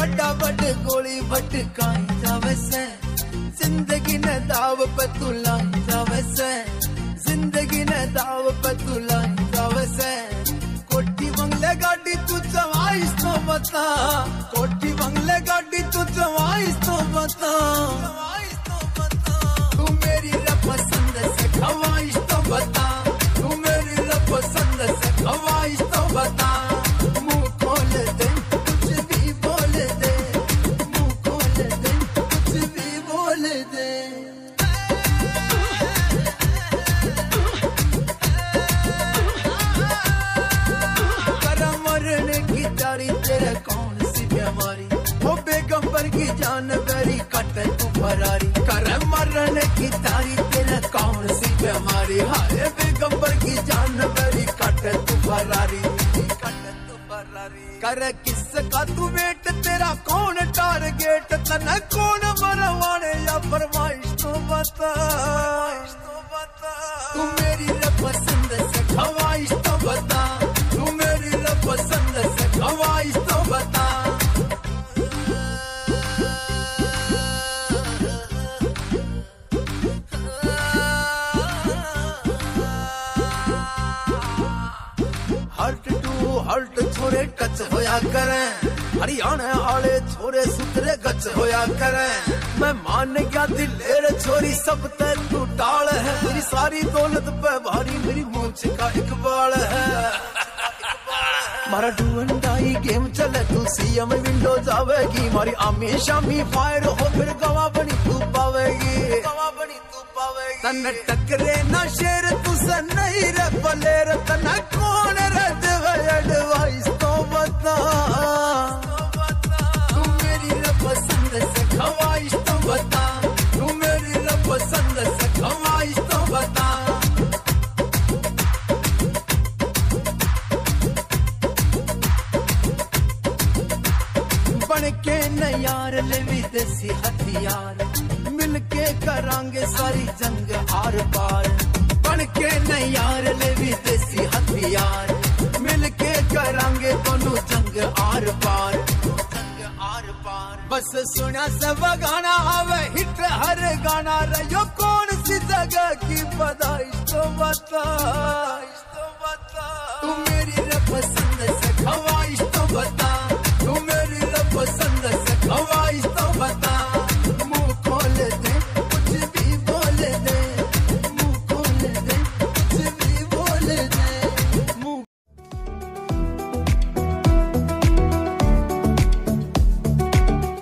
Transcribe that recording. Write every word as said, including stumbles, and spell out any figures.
वड्डा वड गोली भटकाई जावे से, जिंदगी ने दाव पे तू लाई जावे से, जिंदगी ने दाव पे तू लाई जावे से। कोठी बंगले गाड़ी तू चवाइस तो बता, कोठी बंगले गाड़ी तू चवाइस तो बता, तू मेरी पसंद से खवाइश तो बता, तू मेरी पसंद से खवाइश तो बता। मुंह खोल दे कुछ भी बोल दे, मुंह खोल दे कुछ भी बोल दे। कर मरने की तारी तेरे कौन सी बीमारी, वो बेगंबर की जान बेरी कटे तू फरारी। कर मरने की तारी तेरे कौन सी बीमारी, हाय बेगंबर की जान बेरी कटे तू फरारी, कटे तू फरारी। कर किसका तू वेट तेरा कौन टारगेट, तने कौन मरवाने या फरमाइश तो बता, तू मेरी पसंद से खवाइश तो बता, तू मेरी पसंद से खवाइश तो बता। हर्ट टू हर्ट छोरे टच होया करें, हरियाणा आले छोरे सुतरे गच होया करें। मैं मान गया दिलेर छोरी सब ते तू टाल है, मेरी सारी दौलत पे भारी मेरी मूंछ का इकबाल है। मारा डू एंड डाई गेम चले तू सीएम विंडो जावेगी, मारी आमी शामी फायर हो फिर गवा बनी तू पावेगी, गवा बनी तू पावेगी। तन टकरे ना शेर तुझसे नहीं रे बलेर, तना कौन रे देवे एडवाइस तो बता, तू मेरी पसंद से खवाइश तो बता, तू मेरी पसंद से खवाइश तो बता। बन के न यार ले विदेशी हथियार, मिलके करांगे सारी जंग आर पार। बन के न यार ले विदेशी हथियार, मिलके करांगे दोनों जंग आर पार, जंग आर पार। बस सुना सब गाना आवे हिट हर गाना, रहो कौन सी जगह की बधाई तो बता, तू मेरी पसंद से खवाइश तो बता।